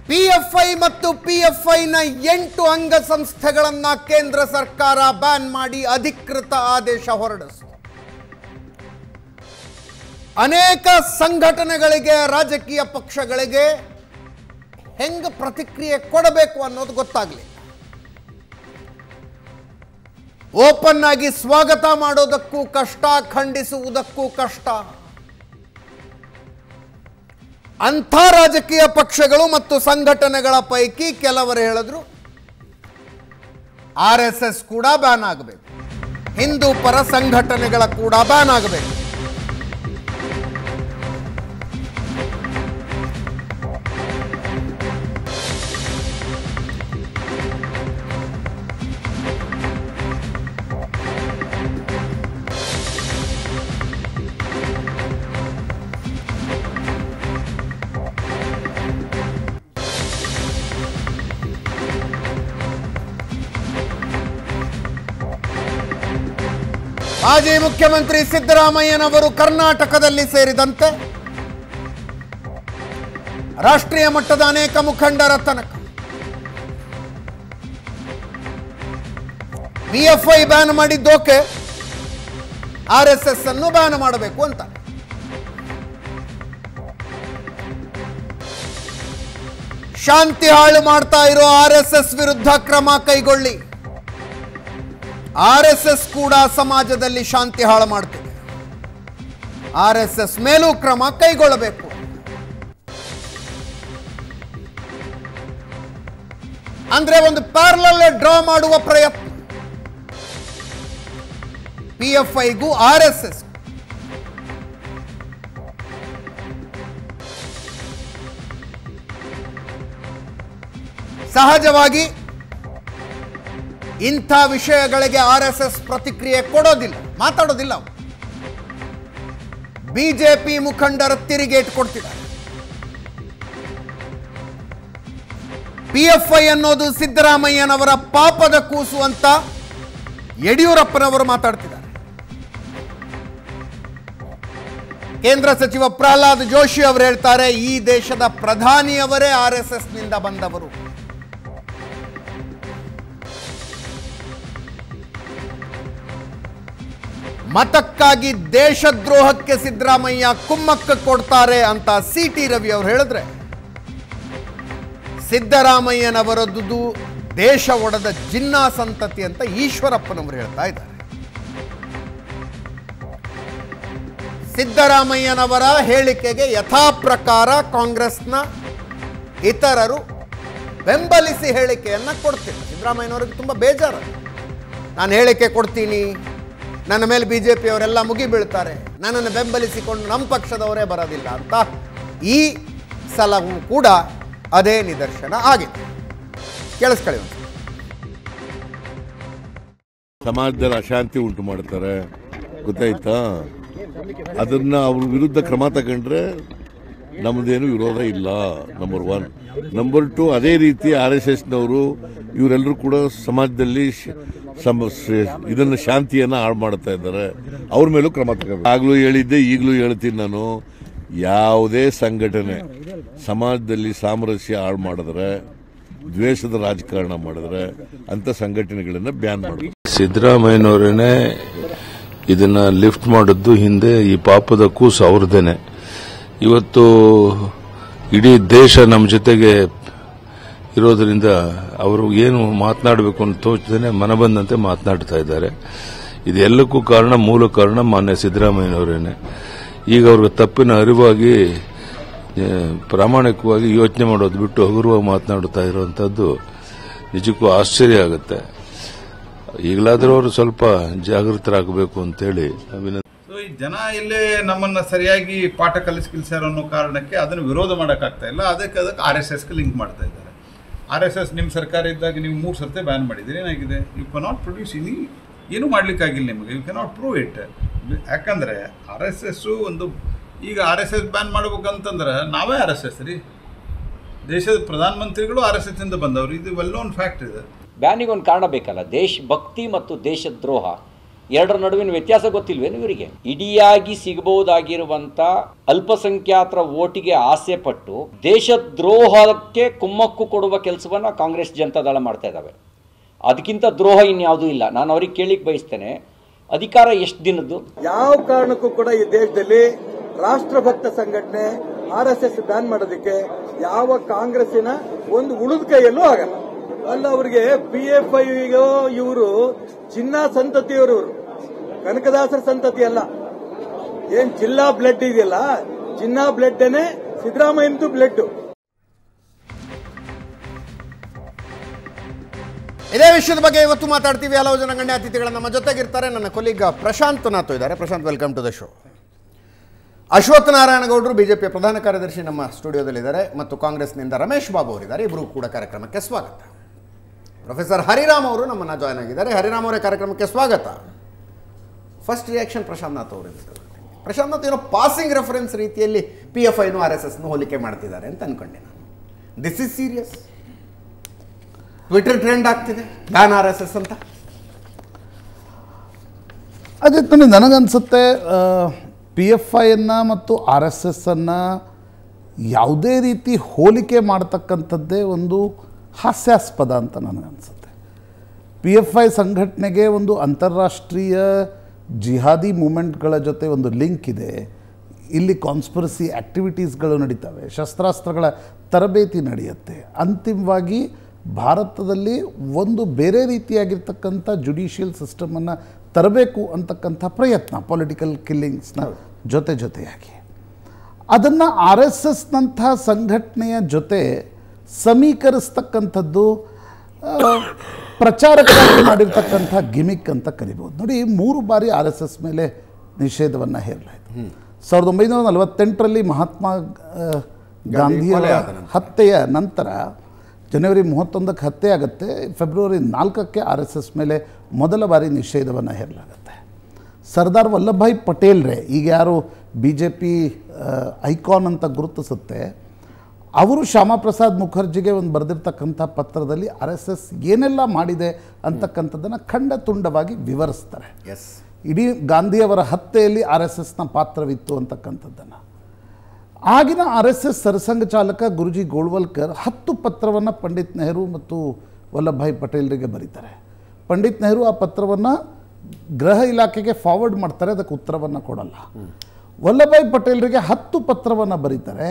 PFI ಮತ್ತು ಪಿಎಫ್ಐನ 8 ಅಂಗಸಂಸ್ಥೆಗಳನ್ನು ಕೇಂದ್ರ ಸರ್ಕಾರ ಬ್ಯಾನ್ ಮಾಡಿ ಅಧಿಕೃತ ಆದೇಶ ಹೊರಡಿಸಿದೆ. ಅನೇಕ ಸಂಘಟನೆಗಳಿಗೆ, ರಾಜಕೀಯ ಪಕ್ಷಗಳಿಗೆ ಹೆಂಗೆ ಪ್ರತಿಕ್ರಿಯೆ ಕೊಡಬೇಕು ಅನ್ನೋದು ಗೊತ್ತಾಗಲಿಲ್ಲ. ಓಪನ್ ಆಗಿ ಸ್ವಾಗತ ಮಾಡೋದಕ್ಕೂ ಕಷ್ಟ, ಖಂಡಿಸುವುದಕ್ಕೂ ಕಷ್ಟ. ಅಂಥ ರಾಜಕೀಯ ಪಕ್ಷಗಳು ಮತ್ತು ಸಂಘಟನೆಗಳ ಪೈಕಿ ಕೆಲವರು ಹೇಳಿದ್ರು RSS ಕೂಡ ಬ್ಯಾನ್ ಆಗಬೇಕು, ಹಿಂದೂ ಪರ ಸಂಘಟನೆಗಳ ಕೂಡ ಬ್ಯಾನ್ ಆಗಬೇಕು. ಮಾಜಿ ಮುಖ್ಯಮಂತ್ರಿ ಸಿದ್ದರಾಮಯ್ಯನವರು ಕರ್ನಾಟಕದಲ್ಲಿ ಸೇರಿದಂತೆ ರಾಷ್ಟ್ರೀಯ ಮಟ್ಟದ ಅನೇಕ ಮುಖಂಡರ ತನಕ ಪಿಎಫ್ಐ ಬ್ಯಾನ್ ಮಾಡಿದ್ದೋಕೆ, RSS ಅನ್ನು ಬ್ಯಾನ್ ಮಾಡಬೇಕು ಅಂತ. ಶಾಂತಿ ಹಾಳು ಮಾಡ್ತಾ ಇರೋ RSS ವಿರುದ್ಧ ಕ್ರಮ ಕೈಗೊಳ್ಳಿ. RSS ಕೂಡ ಸಮಾಜದಲ್ಲಿ ಶಾಂತಿ ಹಾಳು ಮಾಡ್ತಿದೆ, RSS ಮೇಲೂ ಕ್ರಮ ಕೈಗೊಳ್ಳಬೇಕು. ಅಂದ್ರೆ ಒಂದು ಪ್ಯಾರಲಲ್ ಡ್ರಾ ಮಾಡುವ ಪ್ರಯತ್ನ PFIಗೂ RSS. ಸಹಜವಾಗಿ ಇಂಥ ವಿಷಯಗಳಿಗೆ RSS ಪ್ರತಿಕ್ರಿಯೆ ಕೊಡೋದಿಲ್ಲ, ಮಾತಾಡೋದಿಲ್ಲ. ಬಿಜೆಪಿ ಮುಖಂಡರ ತಿರುಗೇಟು ಕೊಡ್ತಿದ್ದಾರೆ. PFI ಅನ್ನೋದು ಸಿದ್ದರಾಮಯ್ಯನವರ ಪಾಪದ ಕೂಸು ಅಂತ ಯಡಿಯೂರಪ್ಪನವರು ಮಾತಾಡ್ತಿದ್ದಾರೆ. ಕೇಂದ್ರ ಸಚಿವ ಪ್ರಹ್ಲಾದ್ ಜೋಶಿ ಅವರು ಹೇಳ್ತಾರೆ, ಈ ದೇಶದ ಪ್ರಧಾನಿಯವರೇ RSS ನಿಂದ ಬಂದವರು. ಮತಕ್ಕಾಗಿ ದೇಶದ್ರೋಹಕ್ಕೆ ಸಿದ್ದರಾಮಯ್ಯ ಕುಮ್ಮಕ್ಕ ಕೊಡ್ತಾರೆ ಅಂತ CT ರವಿ ಅವರು ಹೇಳಿದ್ರೆ, ಸಿದ್ದರಾಮಯ್ಯನವರದ್ದು ದೇಶ ಒಡೆದ ಜಿನ್ನಾ ಸಂತತಿ ಅಂತ ಈಶ್ವರಪ್ಪನವರು ಹೇಳ್ತಾ ಇದ್ದಾರೆ. ಸಿದ್ದರಾಮಯ್ಯನವರ ಹೇಳಿಕೆಗೆ ಯಥಾ ಪ್ರಕಾರ ಕಾಂಗ್ರೆಸ್ನ ಇತರರು ಬೆಂಬಲಿಸಿ ಹೇಳಿಕೆಯನ್ನ ಕೊಡ್ತಿಲ್ಲ. ಸಿದ್ದರಾಮಯ್ಯನವರಿಗೆ ತುಂಬ ಬೇಜಾರು. ನಾನು ಹೇಳಿಕೆ ಕೊಡ್ತೀನಿ, ನನ್ನ ಮೇಲೆ BJP ಅವರೆಲ್ಲ ಮುಗಿ ಬೀಳ್ತಾರೆ, ನನ್ನನ್ನು ಬೆಂಬಲಿಸಿಕೊಂಡು ನಮ್ಮ ಪಕ್ಷದವರೇ ಬರೋದಿಲ್ಲ ಅಂತ ಈ ಸಲವೂ ಕೂಡ ಅದೇ ನಿದರ್ಶನ ಆಗಿದೆ. ಕೇಳಿಸ್ಕೊಳ್ಳಿ. ಸಮಾಜದಲ್ಲಿ ಅಶಾಂತಿ ಉಂಟು ಮಾಡ್ತಾರೆ, ಗೊತ್ತಾಯ್ತಾ? ಅದನ್ನ ಅವ್ರ ವಿರುದ್ಧ ಕ್ರಮ ತಗೊಂಡ್ರೆ ನಮ್ಮದೇನು ವಿರೋಧ ಇಲ್ಲ, ನಂಬರ್ 1. ನಂಬರ್ 2, ಅದೇ ರೀತಿ RSSನವರು ಇವರೆಲ್ಲರೂ ಕೂಡ ಸಮಾಜದಲ್ಲಿ ಇದನ್ನು ಶಾಂತಿಯನ್ನು ಹಾಳು ಮಾಡ್ತಾ ಇದ್ದಾರೆ, ಅವ್ರ ಮೇಲೂ ಕ್ರಮ ತಗೋಬೇಕು. ಆಗ್ಲೂ ಹೇಳಿದ್ದೆ, ಈಗಲೂ ಹೇಳ್ತೀನಿ ನಾನು, ಯಾವುದೇ ಸಂಘಟನೆ ಸಮಾಜದಲ್ಲಿ ಸಾಮರಸ್ಯ ಹಾಳು ಮಾಡಿದ್ರೆ, ದ್ವೇಷದ ರಾಜಕಾರಣ ಮಾಡಿದ್ರೆ ಅಂತ ಸಂಘಟನೆಗಳನ್ನ ಬ್ಯಾನ್ ಮಾಡಬೇಕು. ಸಿದ್ದರಾಮಯ್ಯನವರೇನೆ ಇದನ್ನ ಲಿಫ್ಟ್ ಮಾಡಿದ್ದು, ಹಿಂದೆ ಈ ಪಾಪದ ಕೂಸು ಅವ್ರದೇನೆ. ಇವತ್ತು ಇಡೀ ದೇಶ ನಮ್ಮ ಜೊತೆಗೆ ಇರೋದ್ರಿಂದ ಅವರು ಏನು ಮಾತನಾಡಬೇಕು ಅಂತ ತೋಚದೇನೆ ಮನಬಂದಂತೆ ಮಾತನಾಡ್ತಾ ಇದ್ದಾರೆ. ಇದೆಲ್ಲಕ್ಕೂ ಮೂಲ ಕಾರಣ ಮಾನ್ಯ ಸಿದ್ದರಾಮಯ್ಯನವರೇನೆ. ಈಗ ಅವ್ರಿಗೆ ತಪ್ಪಿನ ಅರಿವಾಗಿ ಪ್ರಾಮಾಣಿಕವಾಗಿ ಯೋಚನೆ ಮಾಡೋದು ಬಿಟ್ಟು ಹಗುರವಾಗಿ ಮಾತನಾಡುತ್ತಾ ಇರುವಂತದ್ದು ನಿಜಕ್ಕೂ ಆಶ್ಚರ್ಯ ಆಗುತ್ತೆ. ಈಗಲಾದರೂ ಅವರು ಸ್ವಲ್ಪ ಜಾಗೃತರಾಗಬೇಕು ಅಂತೇಳಿ ಈ ಜನ ಇಲ್ಲೇ ನಮ್ಮನ್ನ ಸರಿಯಾಗಿ ಪಾಠ ಕಲಿಸ್ಕಿಲ್ಸಾರ ಅನ್ನೋ ಕಾರಣಕ್ಕೆ ಅದನ್ನು ವಿರೋಧ ಮಾಡೋಕ್ಕಾಗ್ತಾ ಇಲ್ಲ. ಅದಕ್ಕೆ RSSಗೆ ಲಿಂಕ್ ಮಾಡ್ತಾ ಇದ್ದಾರೆ. RSS ನಿಮ್ಮ ಸರ್ಕಾರ ಇದ್ದಾಗ ನೀವು 3 ಸರ್ತಿ ಬ್ಯಾನ್ ಮಾಡಿದ್ದೀರಿ, ಏನಾಗಿದೆ? ಯು ಕೆನಾಟ್ ಪ್ರೊಡ್ಯೂಸ್ ಏನೂ ಮಾಡಲಿಕ್ಕಾಗಿಲ್ಲ ನಿಮಗೆ, ಯು ಕೆನಾಟ್ ಪ್ರೂವ್ ಇಟ್. ಯಾಕಂದರೆ RSS ಒಂದು ಈಗ RSS ಬ್ಯಾನ್ ಮಾಡ್ಬೇಕಂತಂದ್ರೆ ನಾವೇ RSS ರೀ, ದೇಶದ ಪ್ರಧಾನಮಂತ್ರಿಗಳು RSS ಇಂದ ಬಂದವರು, ಇದು ವೆಲ್ ನೋನ್ ಫ್ಯಾಕ್ಟ್ ಇದೆ. ಬ್ಯಾನಿಗೆ ಒಂದು ಕಾರಣ ಬೇಕಲ್ಲ, ದೇಶಭಕ್ತಿ ಮತ್ತು ದೇಶದ್ರೋಹ ಎರಡರ ನಡುವಿನ ವ್ಯತ್ಯಾಸ ಗೊತ್ತಿಲ್ವೇನು ಇವರಿಗೆ? ಇಡಿಯಾಗಿ ಸಿಗಬಹುದಾಗಿರುವಂಥ ಅಲ್ಪಸಂಖ್ಯಾತರ ಓಟಿಗೆ ಆಸೆ ಪಟ್ಟು ದೇಶದ್ರೋಹಕ್ಕೆ ಕುಮ್ಮಕ್ಕು ಕೊಡುವ ಕೆಲಸವನ್ನು ಕಾಂಗ್ರೆಸ್ ಜನತಾದಳ ಮಾಡ್ತಾ ಇದ್ದಾವೆ. ಅದಕ್ಕಿಂತ ದ್ರೋಹ ಇನ್ಯಾವುದೂ ಇಲ್ಲ. ನಾನು ಅವ್ರಿಗೆ ಕೇಳಿಕ್ ಬಯಸ್ತೇನೆ, ಅಧಿಕಾರ ಎಷ್ಟು ದಿನದ್ದು? ಯಾವ ಕಾರಣಕ್ಕೂ ಕೂಡ ಈ ದೇಶದಲ್ಲಿ ರಾಷ್ಟ್ರಭಕ್ತ ಸಂಘಟನೆ RSS ಬ್ಯಾನ್ ಮಾಡೋದಕ್ಕೆ ಯಾವ ಕಾಂಗ್ರೆಸ್ಸಿನ ಒಂದು ಉಳಿದ ಕೈಯಲ್ಲೂ ಆಗಲ್ಲ. ಅಲ್ಲ, ಅವರಿಗೆ PFI ಇವರು ಚಿನ್ನ ಸಂತತಿಯವರು, ಕನಕದಾಸರ ಸಂತತಿ ಅಲ್ಲ. ಏನ್ ಜಿಲ್ಲಾ ಬ್ಲಡ್ ಇದೆಯಲ್ಲ, ಚಿನ್ನ ಬ್ಲಡ್ನೇ ಸಿದ್ದರಾಮಯ್ಯನದು ಬ್ಲಡ್. ಇದೇ ವಿಷಯದ ಬಗ್ಗೆ ಇವತ್ತು ಮಾತಾಡ್ತೀವಿ. ಹಲವು ಜನ ಗಣ್ಯ ಅತಿಥಿಗಳು ನಮ್ಮ ಜೊತೆಗಿರ್ತಾರೆ. ನನ್ನ ಕೊಲೀಗ ಪ್ರಶಾಂತ್ ನಾಥ್ ಇದ್ದಾರೆ. Prashanth, welcome to the show. Ashwath ನಾರಾಯಣಗೌಡರು ಬಿಜೆಪಿಯ ಪ್ರಧಾನ ಕಾರ್ಯದರ್ಶಿ ನಮ್ಮ ಸ್ಟುಡಿಯೋದಲ್ಲಿದ್ದಾರೆ ಮತ್ತು ಕಾಂಗ್ರೆಸ್ನಿಂದ ರಮೇಶ್ ಬಾಬು ಅವರಿದ್ದಾರೆ. ಇಬ್ಬರು ಕೂಡ ಕಾರ್ಯಕ್ರಮಕ್ಕೆ ಸ್ವಾಗತ. ಪ್ರೊಫೆಸರ್ ಹರಿರಾಮ್ ಅವರು ನಮ್ಮನ್ನು ಜಾಯ್ನ್ ಆಗಿದ್ದಾರೆ. ಹರಿರಾಮ್ ಅವರೇ ಕಾರ್ಯಕ್ರಮಕ್ಕೆ ಸ್ವಾಗತ. ಫಸ್ಟ್ ರಿಯಾಕ್ಷನ್ ಪ್ರಶಾಂತ್ ನಾಥ್ ಅವರಿಂದ. ಪ್ರಶಾಂತ್ ನಾಥ್ ಏನೋ ಪಾಸಿಂಗ್ ರೆಫರೆನ್ಸ್ ರೀತಿಯಲ್ಲಿ PFIನೂ RSSನೂ ಹೋಲಿಕೆ ಮಾಡ್ತಿದ್ದಾರೆ ಅಂತ ಅನ್ಕೊಂಡೆ ನಾನು. This is serious? Twitter trend ಆಗ್ತಿದೆ ಬ್ಯಾನ್ RSS ಅಂತ. ಅದೇ ನೋಡಿ, ನನಗನ್ಸುತ್ತೆ PFIಯನ್ನು ಮತ್ತು RSSನ್ನು ಯಾವುದೇ ರೀತಿ ಹೋಲಿಕೆ ಮಾಡ್ತಕ್ಕಂಥದ್ದೇ ಒಂದು ಹಾಸ್ಯಾಸ್ಪದ ಅಂತ ನನಗನ್ಸುತ್ತೆ. PFI ಸಂಘಟನೆಗೆ ಒಂದು ಅಂತಾರಾಷ್ಟ್ರೀಯ ಜಿಹಾದಿ ಮೂಮೆಂಟ್ಗಳ ಜೊತೆ ಒಂದು ಲಿಂಕ್ ಇದೆ. ಇಲ್ಲಿ ಕಾನ್ಸ್ಪಿರಸಿ ಆ್ಯಕ್ಟಿವಿಟೀಸ್ಗಳು ನಡೀತವೆ, ಶಸ್ತ್ರಾಸ್ತ್ರಗಳ ತರಬೇತಿ ನಡೆಯುತ್ತೆ. ಅಂತಿಮವಾಗಿ ಭಾರತದಲ್ಲಿ ಒಂದು ಬೇರೆ ರೀತಿಯಾಗಿರ್ತಕ್ಕಂಥ ಜುಡಿಷಿಯಲ್ ಸಿಸ್ಟಮನ್ನು ತರಬೇಕು ಅಂತಕ್ಕಂಥ ಪ್ರಯತ್ನ, ಪೊಲಿಟಿಕಲ್ ಕಿಲ್ಲಿಂಗ್ಸ್ನ ಜೊತೆಯಾಗಿ ಅದನ್ನು RSSನಂಥ ಸಂಘಟನೆಯ ಜೊತೆ ಸಮೀಕರಿಸ್ತಕ್ಕಂಥದ್ದು ಪ್ರಚಾರಕ್ಕಾಗಿ ಮಾಡಿರ್ತಕ್ಕಂಥ ಗಿಮಿಕ್ ಅಂತ ಕರಿಬೋದು. ನೋಡಿ, 3 ಬಾರಿ RSS ಮೇಲೆ ನಿಷೇಧವನ್ನು ಹೇರಲಾಯಿತು. 1948ರಲ್ಲಿ ಮಹಾತ್ಮ ಗಾಂಧಿಯವರ ಹತ್ಯೆಯ ನಂತರ ಜನವರಿ 31ಕ್ಕೆ ಹತ್ಯೆ ಆಗುತ್ತೆ. ಫೆಬ್ರವರಿ 4ಕ್ಕೆ RSS ಮೇಲೆ ಮೊದಲ ಬಾರಿ ನಿಷೇಧವನ್ನು ಹೇರಲಾಗುತ್ತೆ. ಸರ್ದಾರ್ ವಲ್ಲಭಭಾಯಿ ಪಟೇಲ್ರೇ, ಈಗ ಯಾರು BJP ಐಕಾನ್ ಅಂತ ಗುರುತಿಸುತ್ತೆ, ಅವರು ಶ್ಯಾಮಾ ಪ್ರಸಾದ್ ಮುಖರ್ಜಿಗೆ ಒಂದು ಬರೆದಿರ್ತಕ್ಕಂಥ ಪತ್ರದಲ್ಲಿ RSS ಏನೆಲ್ಲ ಮಾಡಿದೆ ಅಂತಕ್ಕಂಥದ್ದನ್ನು ಖಂಡ ತುಂಡವಾಗಿ ವಿವರಿಸ್ತಾರೆ. ಇಡೀ ಗಾಂಧಿಯವರ ಹತ್ಯೆಯಲ್ಲಿ RSSನ ಪಾತ್ರವಿತ್ತು ಅಂತಕ್ಕಂಥದ್ದನ್ನು. ಆಗಿನ RSS ಸರಸಂಘ ಚಾಲಕ ಗುರುಜಿ ಗೋಳ್ವಲ್ಕರ್ 10 ಪತ್ರವನ್ನು ಪಂಡಿತ್ ನೆಹರು ಮತ್ತು ವಲ್ಲಭಭಾಯಿ ಪಟೇಲ್ರಿಗೆ ಬರೀತಾರೆ. ಪಂಡಿತ್ ನೆಹರು ಆ ಪತ್ರವನ್ನು ಗೃಹ ಇಲಾಖೆಗೆ ಫಾರ್ವರ್ಡ್ ಮಾಡ್ತಾರೆ, ಅದಕ್ಕೆ ಉತ್ತರವನ್ನು ಕೊಡಲ್ಲ. ವಲ್ಲಭಭಾಯಿ ಪಟೇಲ್ರಿಗೆ 10 ಪತ್ರವನ್ನು ಬರೀತಾರೆ.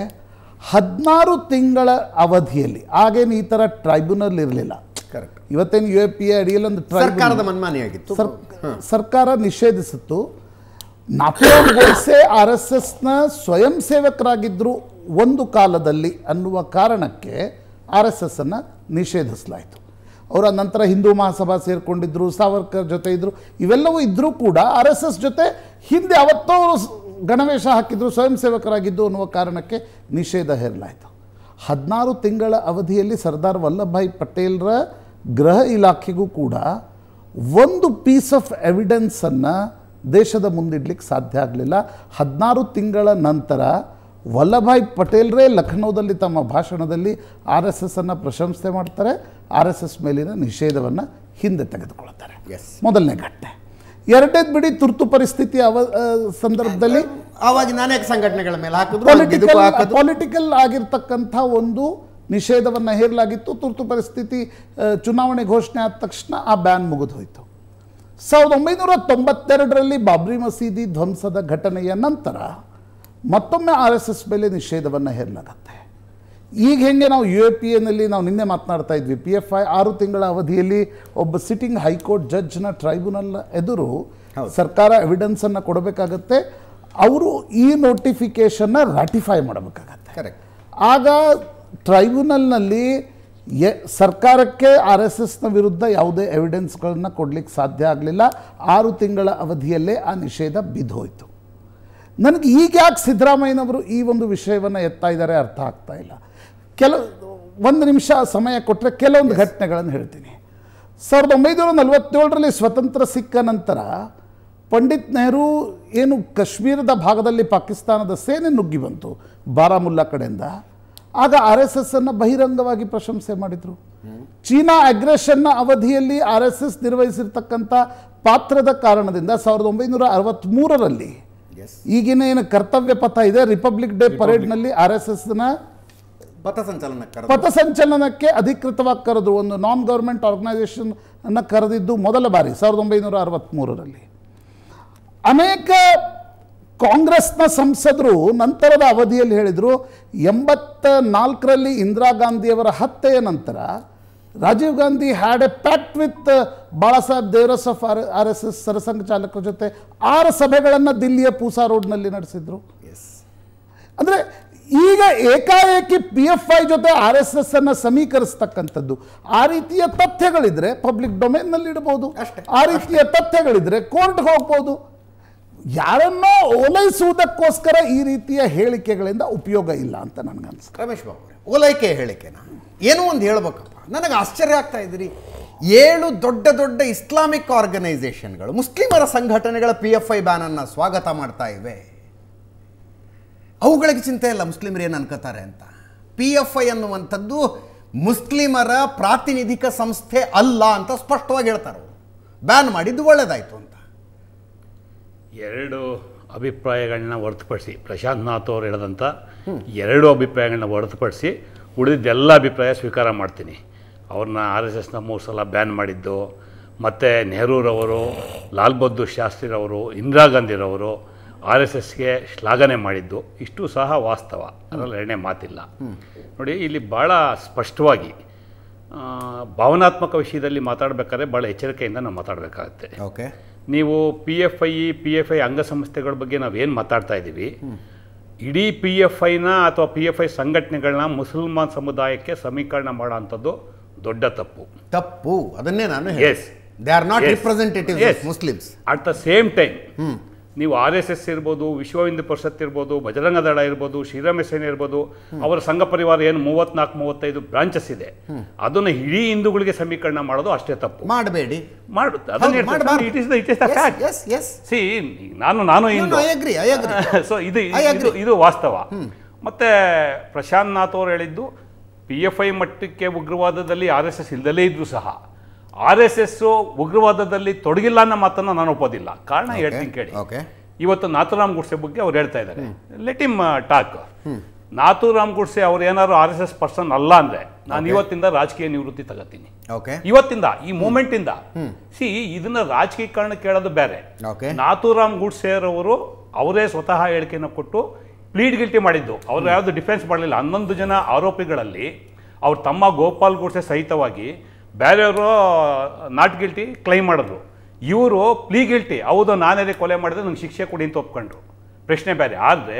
16 ತಿಂಗಳ ಅವಧಿಯಲ್ಲಿ, ಆಗೇನು ಈ ಥರ ಟ್ರೈಬ್ಯುನಲ್ ಇರಲಿಲ್ಲ. ಕರೆಕ್ಟ್. ಇವತ್ತೇನು UAPA ಅಡಿಯಲ್ಲಿ ಒಂದು ಸರ್ಕಾರದ ಮನ್ಮಾನಿಯಾಗಿತ್ತು, ಸರ್ಕಾರ ನಿಷೇಧಿಸಿತ್ತು. ನಾಥೂರಾಮ್ ಗೋಡ್ಸೆ RSSನ ಸ್ವಯಂ ಸೇವಕರಾಗಿದ್ದರು ಒಂದು ಕಾಲದಲ್ಲಿ ಅನ್ನುವ ಕಾರಣಕ್ಕೆ RSSನ್ನು ನಿಷೇಧಿಸಲಾಯಿತು. ಅವರ ನಂತರ ಹಿಂದೂ ಮಹಾಸಭಾ ಸೇರಿಕೊಂಡಿದ್ದರು, ಸಾವರ್ಕರ್ ಜೊತೆ ಇದ್ದರು. ಇವೆಲ್ಲವೂ ಇದ್ದರೂ ಕೂಡ RSS ಜೊತೆ ಹಿಂದೆ ಅವತ್ತೋ ಗಣವೇಶ ಹಾಕಿದ್ರು, ಸ್ವಯಂ ಸೇವಕರಾಗಿದ್ದು ಅನ್ನುವ ಕಾರಣಕ್ಕೆ ನಿಷೇಧ ಹೇರಲಾಯಿತು. 16 ತಿಂಗಳ ಅವಧಿಯಲ್ಲಿ ಸರ್ದಾರ್ ವಲ್ಲಭಭಾಯಿ ಪಟೇಲ್ರ ಗೃಹ ಇಲಾಖೆಗೂ ಕೂಡ ಒಂದು ಪೀಸ್ ಆಫ್ ಎವಿಡೆನ್ಸನ್ನು ದೇಶದ ಮುಂದಿಡ್ಲಿಕ್ಕೆ ಸಾಧ್ಯ ಆಗಲಿಲ್ಲ. 16 ತಿಂಗಳ ನಂತರ ವಲ್ಲಭಭಾಯಿ ಪಟೇಲ್ರೇ ಲಖನೌದಲ್ಲಿ ತಮ್ಮ ಭಾಷಣದಲ್ಲಿ RSSನ್ನು ಪ್ರಶಂಸೆ ಮಾಡ್ತಾರೆ, RSS ಮೇಲಿನ ನಿಷೇಧವನ್ನು ಹಿಂದೆ ತೆಗೆದುಕೊಳ್ತಾರೆ. ಮೊದಲನೇ ಘಟನೆ. ಎರಡನೇದು ಬಿಡಿ, ತುರ್ತು ಪರಿಸ್ಥಿತಿ ಸಂದರ್ಭದಲ್ಲಿ ಆವಾಗ ಅನೇಕ ಸಂಘಟನೆಗಳ ಮೇಲೆ ಹಾಕಿದ್ರು, ಪೊಲಿಟಿಕಲ್ ಆಗಿರ್ತಕ್ಕಂಥ ಒಂದು ನಿಷೇಧವನ್ನು ಹೇರಲಾಗಿತ್ತು. ತುರ್ತು ಪರಿಸ್ಥಿತಿ ಚುನಾವಣೆ ಘೋಷಣೆ ಆದ ತಕ್ಷಣ ಆ ಬ್ಯಾನ್ ಮುಗಿದು ಹೋಯಿತು. 1992ರಲ್ಲಿ ಬಾಬ್ರಿ ಮಸೀದಿ ಧ್ವಂಸದ ಘಟನೆಯ ನಂತರ ಮತ್ತೊಮ್ಮೆ RSS ಮೇಲೆ ನಿಷೇಧವನ್ನು ಹೇರಲಾಗತ್ತೆ. ಈಗ ಹೆಂಗೆ ನಾವು UAPAನಲ್ಲಿ ನಾವು ನಿನ್ನೆ ಮಾತನಾಡ್ತಾ ಇದ್ವಿ, PFI 6 ತಿಂಗಳ ಅವಧಿಯಲ್ಲಿ ಒಬ್ಬ ಸಿಟ್ಟಿಂಗ್ ಹೈಕೋರ್ಟ್ ಜಡ್ಜ್ನ ಟ್ರೈಬ್ಯುನಲ್ ಎದುರು ಸರ್ಕಾರ ಎವಿಡೆನ್ಸನ್ನು ಕೊಡಬೇಕಾಗತ್ತೆ. ಅವರು ಈ ನೋಟಿಫಿಕೇಷನ್ನ ರಾಟಿಫೈ ಮಾಡಬೇಕಾಗತ್ತೆ. ಕರೆಕ್ಟ್. ಆಗ ಟ್ರೈಬ್ಯುನಲ್ನಲ್ಲಿ ಸರ್ಕಾರಕ್ಕೆ RSSನ ವಿರುದ್ಧ ಯಾವುದೇ ಎವಿಡೆನ್ಸ್ಗಳನ್ನು ಕೊಡಲಿಕ್ಕೆ ಸಾಧ್ಯ ಆಗಲಿಲ್ಲ. 6 ತಿಂಗಳ ಅವಧಿಯಲ್ಲೇ ಆ ನಿಷೇಧ ಬಿದ್ದು ಹೋಯಿತು. ನನಗೆ ಈಗ ಯಾಕೆ ಸಿದ್ದರಾಮಯ್ಯನವರು ಈ ಒಂದು ವಿಷಯವನ್ನು ಎತ್ತಾ ಇದ್ದಾರೆ ಅರ್ಥ ಆಗ್ತಾ ಇಲ್ಲ. ಒಂದು ನಿಮಿಷ ಸಮಯ ಕೊಟ್ಟರೆ ಕೆಲವೊಂದು ಘಟನೆಗಳನ್ನು ಹೇಳ್ತೀನಿ. 1947ರಲ್ಲಿ ಸ್ವತಂತ್ರ ಸಿಕ್ಕ ನಂತರ ಪಂಡಿತ್ ನೆಹರು ಏನು ಕಾಶ್ಮೀರದ ಭಾಗದಲ್ಲಿ ಪಾಕಿಸ್ತಾನದ ಸೇನೆ ನುಗ್ಗಿ ಬಂತು ಬಾರಾಮುಲ್ಲಾ ಕಡೆಯಿಂದ, ಆಗ RSSನ್ನು ಬಹಿರಂಗವಾಗಿ ಪ್ರಶಂಸೆ ಮಾಡಿದರು. ಚೀನಾ ಅಗ್ರೆಷನ್ನ ಅವಧಿಯಲ್ಲಿ RSS ನಿರ್ವಹಿಸಿರ್ತಕ್ಕಂಥ ಪಾತ್ರದ ಕಾರಣದಿಂದ 1963ರಲ್ಲಿ ಈಗಿನ ಏನು ಕರ್ತವ್ಯ ಪಥ ಇದೆ, ರಿಪಬ್ಲಿಕ್ ಡೇ ಪರೇಡ್ನಲ್ಲಿ RSSನ ಪಥಸಂಚಲನಕ್ಕೆ ಅಧಿಕೃತವಾಗಿ ಕರೆದು ಒಂದು ನಾನ್ ಗವರ್ಮೆಂಟ್ ಆರ್ಗನೈಸೇಷನ್ ಅನ್ನು ಕರೆದಿದ್ದು ಮೊದಲ ಬಾರಿ 1963ರಲ್ಲಿ. ಅನೇಕ ಕಾಂಗ್ರೆಸ್ನ ಸಂಸದರು ನಂತರದ ಅವಧಿಯಲ್ಲಿ ಹೇಳಿದರು 84ರಲ್ಲಿ ಇಂದಿರಾ ಗಾಂಧಿಯವರ ಹತ್ಯೆಯ ನಂತರ Rajiv Gandhi had a pact with Balasaheb Deoras of RSS ಸರಸಂಘ ಚಾಲಕರ ಜೊತೆ 6 ಸಭೆಗಳನ್ನು ದಿಲ್ಲಿಯ ಪೂಸಾ ರೋಡ್ನಲ್ಲಿ ನಡೆಸಿದ್ರು. ಅಂದರೆ ಈಗ ಏಕಾಏಕಿ PFI ಜೊತೆ RSS ಅನ್ನು ಸಮೀಕರಿಸ್ತಕ್ಕಂಥದ್ದು, ಆ ರೀತಿಯ ತಥ್ಯಗಳಿದ್ರೆ ಪಬ್ಲಿಕ್ ಡೊಮೇನ್ನಲ್ಲಿ ಇಡಬಹುದು, ಆ ರೀತಿಯ ತಥ್ಯಗಳಿದ್ರೆ ಕೋರ್ಟ್ಗೆ ಹೋಗ್ಬೋದು. ಯಾರನ್ನೋ ಓಲೈಸುವುದಕ್ಕೋಸ್ಕರ ಈ ರೀತಿಯ ಹೇಳಿಕೆಗಳಿಂದ ಉಪಯೋಗ ಇಲ್ಲ ಅಂತ ನನಗನ್ಸುತ್ತೆ. ರಮೇಶ್ ಬಾಬು, ಓಲೈಕೆ ಹೇಳಿಕೆನ ಏನೋ ಒಂದು ಹೇಳ್ಬೇಕಪ್ಪ. ನನಗೆ ಆಶ್ಚರ್ಯ ಆಗ್ತಾ ಇದ್ದೀರಿ, 7 ದೊಡ್ಡ ದೊಡ್ಡ ಇಸ್ಲಾಮಿಕ್ ಆರ್ಗನೈಸೇಷನ್ಗಳು, ಮುಸ್ಲಿಮರ ಸಂಘಟನೆಗಳ PFI ಬ್ಯಾನನ್ನು ಸ್ವಾಗತ ಮಾಡ್ತಾ ಇವೆ. ಅವುಗಳಿಗೆ ಚಿಂತೆ ಇಲ್ಲ ಮುಸ್ಲಿಮರು ಏನು ಅನ್ಕೋತಾರೆ ಅಂತ. PFI ಅನ್ನುವಂಥದ್ದು ಮುಸ್ಲಿಮರ ಪ್ರಾತಿನಿಧಿಕ ಸಂಸ್ಥೆ ಅಲ್ಲ ಅಂತ ಸ್ಪಷ್ಟವಾಗಿ ಹೇಳ್ತಾರೆ. ಬ್ಯಾನ್ ಮಾಡಿದ್ದು ಒಳ್ಳೆಯದಾಯಿತು ಅಂತ. 2 ಅಭಿಪ್ರಾಯಗಳನ್ನ ಹೊರತುಪಡಿಸಿ, ಪ್ರಶಾಂತ್ ನಾಥ್ ಅವರು ಹೇಳಿದಂಥ 2 ಅಭಿಪ್ರಾಯಗಳನ್ನ ಹೊರತುಪಡಿಸಿ ಉಳಿದಿದ್ದೆಲ್ಲ ಅಭಿಪ್ರಾಯ ಸ್ವೀಕಾರ ಮಾಡ್ತೀನಿ. ಅವ್ರನ್ನ RSSನ 3 ಸಲ ಬ್ಯಾನ್ ಮಾಡಿದ್ದು, ಮತ್ತು ನೆಹರೂರವರು, ಲಾಲ್ ಬಹದ್ದೂರ್ ಶಾಸ್ತ್ರಿರವರು, ಇಂದಿರಾ ಗಾಂಧಿರವರು RSSಗೆ ಶ್ಲಾಘನೆ ಮಾಡಿದ್ದು ಇಷ್ಟು ಸಹ ವಾಸ್ತವ, ಅದರಲ್ಲಿ ಎರಡನೇ ಮಾತಿಲ್ಲ. ನೋಡಿ, ಇಲ್ಲಿ ಭಾಳ ಸ್ಪಷ್ಟವಾಗಿ ಭಾವನಾತ್ಮಕ ವಿಷಯದಲ್ಲಿ ಮಾತಾಡಬೇಕಾದ್ರೆ ಭಾಳ ಎಚ್ಚರಿಕೆಯಿಂದ ನಾವು ಮಾತಾಡಬೇಕಾಗತ್ತೆ. ಓಕೆ, ನೀವು PFI ಅಂಗಸಂಸ್ಥೆಗಳ ಬಗ್ಗೆ ನಾವೇನು ಮಾತಾಡ್ತಾ ಇದ್ದೀವಿ, ಇಡೀ PFIನ ಅಥವಾ PFI ಸಂಘಟನೆಗಳನ್ನ ಮುಸಲ್ಮಾನ್ ಸಮುದಾಯಕ್ಕೆ ಸಮೀಕರಣ ಮಾಡೋ ಅಂಥದ್ದು ದೊಡ್ಡ ತಪ್ಪು. ಅದನ್ನೇ ನಾನು yes, they are not representatives of Muslims. At the same time ನೀವು RSS ಇರ್ಬೋದು, ವಿಶ್ವ ಹಿಂದೂ ಪರಿಷತ್ ಇರ್ಬೋದು, ಬಜರಂಗ ದಳ ಇರ್ಬೋದು, ಶ್ರೀರಾಮ ಸೇನೆ ಇರ್ಬೋದು, ಅವರ ಸಂಘ ಪರಿವಾರ ಏನು 34-35 ಬ್ರಾಂಚಸ್ ಇದೆ, ಅದನ್ನು ಇಡೀ ಹಿಂದೂಗಳಿಗೆ ಸಮೀಕರಣ ಮಾಡೋದು ಅಷ್ಟೇ ತಪ್ಪು. ಮಾಡಬೇಡಿ, ನಾನು ಹಿಂದೂ, ಸೊ ಇದು ವಾಸ್ತವ. ಮತ್ತೆ ಪ್ರಶಾಂತ್ ನಾಥ್ ಅವರು ಹೇಳಿದ್ದು PFI ಮಟ್ಟಕ್ಕೆ ಉಗ್ರವಾದದಲ್ಲಿ RSS ಇಲ್ಲದಲೇ ಇದ್ರೂ ಸಹ RSS ಉಗ್ರವಾದದಲ್ಲಿ ತೊಡಗಿಲ್ಲ ಅನ್ನೋ ಮಾತನ್ನು ನಾನು ಒಪ್ಪೋದಿಲ್ಲ. ಕಾರಣ ಹೇಳ್ತೀನಿ ಕೇಳಿ. ಇವತ್ತು ನಾಥೂರಾಮ್ ಗುಡ್ಸೆ ಬಗ್ಗೆ ಅವ್ರು ಹೇಳ್ತಾ ಇದ್ದಾರೆ, let him talk. Nathuram Godse ಅವ್ರು ಏನಾದ್ರು RSS ಪರ್ಸನ್ ಅಲ್ಲ ಅಂದ್ರೆ ನಾನು ಇವತ್ತಿಂದ ರಾಜಕೀಯ ನಿವೃತ್ತಿ ತಗೋತೀನಿ. ಇವತ್ತಿಂದ, ಈ ಮೂಮೆಂಟ್ ಇಂದ. ಇದನ್ನ ರಾಜಕೀಕರಣ ಕೇಳೋದು ಬೇರೆ. ನಾಥೂರಾಮ್ ಗುಡ್ಸೆ ಅವರು ಅವರೇ ಸ್ವತಃ ಹೇಳಿಕೆಯನ್ನು ಕೊಟ್ಟು ಪ್ಲೀಡ್ ಗಿಲ್ಟಿ ಮಾಡಿದ್ದು, ಅವ್ರು ಯಾವುದು ಡಿಫೆನ್ಸ್ ಮಾಡಲಿಲ್ಲ. 11 ಜನ ಆರೋಪಿಗಳಲ್ಲಿ ಅವ್ರ ತಮ್ಮ ಗೋಪಾಲ್ ಗುಡ್ಸೆ ಸಹಿತವಾಗಿ ಬೇರೆಯವರು ನಾಟ್ ಗಿಲ್ಟಿ ಕ್ಲೈಮ್ ಮಾಡಿದ್ರು. ಇವರು ಪ್ಲೀ ಗಿಲ್ಟಿ, ಹೌದು ನಾನೇ ಕೊಲೆ ಮಾಡಿದ್ರೆ ನಂಗೆ ಶಿಕ್ಷೆ ಕೊಡಿ ಅಂತ ಒಪ್ಕೊಂಡ್ರು. ಪ್ರಶ್ನೆ ಬೇರೆ. ಆದರೆ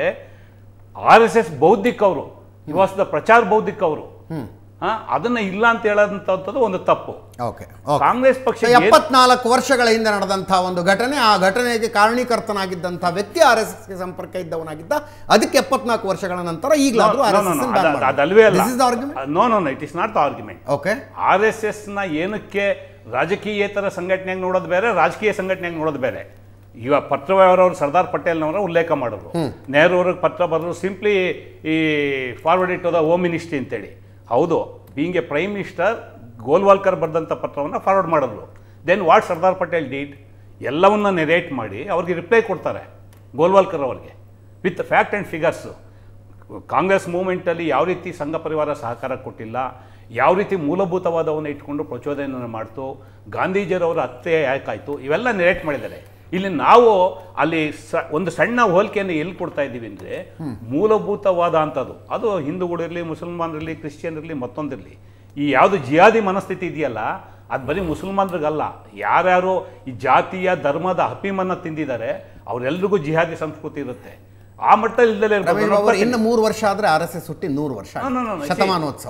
RSS ಬೌದ್ಧಿಕ ಅವರು, ಇವತ್ತು ಪ್ರಚಾರ ಬೌದ್ಧಿಕ ಅವರು, ಅದನ್ನ ಇಲ್ಲ ಅಂತ ಹೇಳೋದಂಥದ್ದು ಒಂದು ತಪ್ಪು. ಕಾಂಗ್ರೆಸ್ ಪಕ್ಷ 74 ವರ್ಷಗಳ ಹಿಂದೆ ನಡೆದಂತಹ ಒಂದು ಘಟನೆ, ಆ ಘಟನೆಗೆ ಕಾರಣೀಕರ್ತನಾಗಿದ್ದಂತಹ ವ್ಯಕ್ತಿ RSSಗೆ ಸಂಪರ್ಕ ಇದ್ದವನಾಗಿದ್ದ. ಅದಕ್ಕೆ 74 ವರ್ಷಗಳ ನಂತರ ಈಗಲಾದರೂ ಅದಲ್ವೇ ಅಲ್ಲ. No, it is not the argument. RSS ನ ಏನಕ್ಕೆ ರಾಜಕೀಯೇತರ ಸಂಘಟನೆಯಾಗಿ ನೋಡೋದು ಬೇರೆ, ರಾಜಕೀಯ ಸಂಘಟನೆಯಾಗಿ ನೋಡೋದು ಬೇರೆ. ಈಗ ಪತ್ರವ್ಯವಹಾರವರು ಸರ್ದಾರ್ ಪಟೇಲ್ನವರ ಉಲ್ಲೇಖ ಮಾಡಿದ್ರು. ನೆಹರು ಅವ್ರಿಗೆ ಪತ್ರ ಬರೆದ್ರು, ಸಿಂಪ್ಲಿ ಈ forward it to the home ministry ಅಂತೇಳಿ. ಹೌದು, being a prime minister Golwalkar ಬರೆದಂಥ ಪತ್ರವನ್ನು ಫಾರ್ವರ್ಡ್ ಮಾಡಿದ್ರು. Then what Sardar Patel did, ಎಲ್ಲವನ್ನ ನೆರೇಟ್ ಮಾಡಿ ಅವ್ರಿಗೆ ರಿಪ್ಲೈ ಕೊಡ್ತಾರೆ ಗೋಲ್ವಾಲ್ಕರ್ ಅವ್ರಿಗೆ with fact and figures. Congress ಮೂವ್ಮೆಂಟಲ್ಲಿ ಯಾವ ರೀತಿ ಸಂಘ ಪರಿವಾರ ಸಹಕಾರ ಕೊಟ್ಟಿಲ್ಲ, ಯಾವ ರೀತಿ ಮೂಲಭೂತವಾದವನ್ನು ಇಟ್ಕೊಂಡು ಪ್ರಚೋದನೆ ಮಾಡ್ತು, ಗಾಂಧೀಜಿಯವರ ಹತ್ಯೆ ಯಾಕಾಯಿತು, ಇವೆಲ್ಲ ನೆರೇಟ್ ಮಾಡಿದ್ದಾರೆ. ಇಲ್ಲಿ ನಾವು ಅಲ್ಲಿ ಒಂದು ಸಣ್ಣ ಹೋಲಿಕೆಯನ್ನು ಎಲ್ಲಿ ಕೊಡ್ತಾ ಇದ್ದೀವಿ ಅಂದರೆ, ಮೂಲಭೂತವಾದ ಅಂಥದ್ದು ಅದು ಹಿಂದೂಗಳಿರಲಿ, ಮುಸಲ್ಮಾನರಿರಲಿ, ಕ್ರಿಶ್ಚಿಯನ್ರಿರಲಿ, ಮತ್ತೊಂದಿರಲಿ, ಈ ಯಾವುದು ಜಿಹಾದಿ ಮನಸ್ಥಿತಿ ಇದೆಯಲ್ಲ ಅದು ಬರೀ ಮುಸಲ್ಮಾನರಿಗಲ್ಲ. ಯಾರ್ಯಾರು ಈ ಜಾತಿಯ ಧರ್ಮದ ಅಫೀಮನ್ನು ತಿಂದಿದ್ದಾರೆ ಅವರೆಲ್ರಿಗೂ ಜಿಹಾದಿ ಸಂಸ್ಕೃತಿ ಇರುತ್ತೆ. ಆ ಮಟ್ಟದಲ್ಲಿ ಇಲ್ಲದೆ ಇನ್ನು 3 ವರ್ಷ ಆದರೆ RSS ಹುಟ್ಟಿ 100 ವರ್ಷ ಶತಮಾನೋತ್ಸವ.